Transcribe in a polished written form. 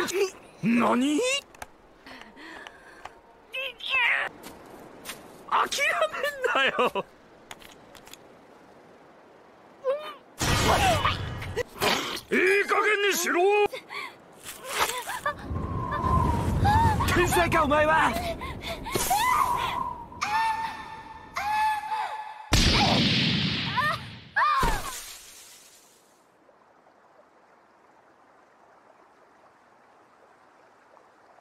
何？諦めんなよ。いい加減にしろ。天才かお前は。